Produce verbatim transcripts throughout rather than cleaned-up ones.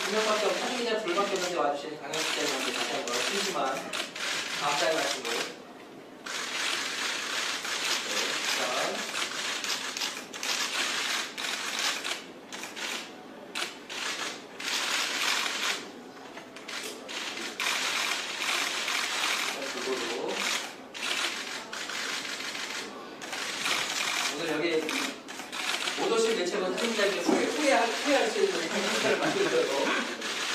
두 명밖에 없, 한 명이나 둘밖에 없는데 와주신 강현 기자님한테 다시 한번 심심한 감사의 말씀을. 네, 자. 오늘 여기 못 오신 매체분 사진자에게 후회, 후회할, 후회할 수 있는 행사를 만들어서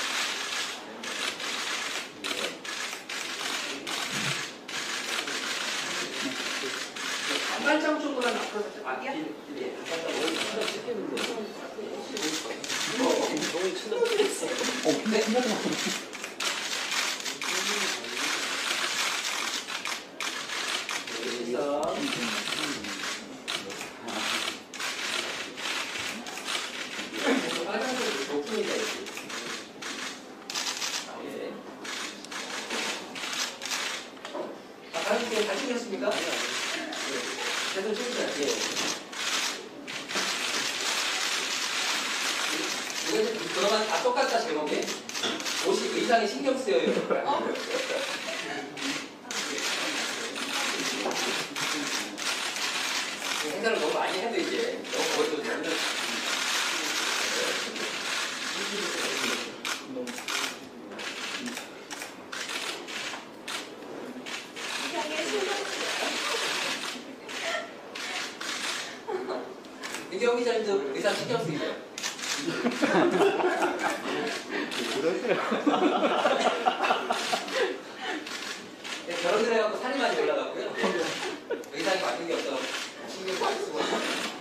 한 발짝 정도는 앞으로 살짝 아니야? 예, 한 발짝 너무 찍겠는데 너무 쳐다보겠어. 어, 근데 빨간색 높으니까 이렇게. 예. 아, 다른 게 다 찍혔습니까? 네. 계속 찍으세요. 예. 이거 그동안 다 똑같다, 제목이. 옷이 의상에 신경 쓰여요. 어? 행사를 너무 많이 해도 이제 너무 거기도 되는. 이경 기자님도 의상 신경 쓰이죠? 결혼을 해갖고 살이 많이 올라갔고요. 의상이 맞는 게 없어 신경 많이 쓰고.